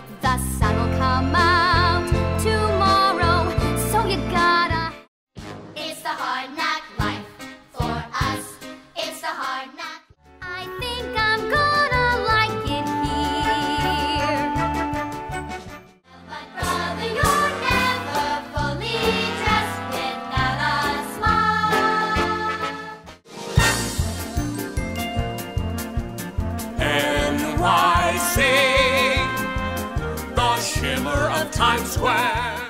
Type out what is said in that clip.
The sun will come out tomorrow, so you gotta. It's the hard knock life for us. It's the hard knock. I think I'm gonna like it here. But brother, you're never fully dressed without a smile. NYC, the shimmer of Times Square.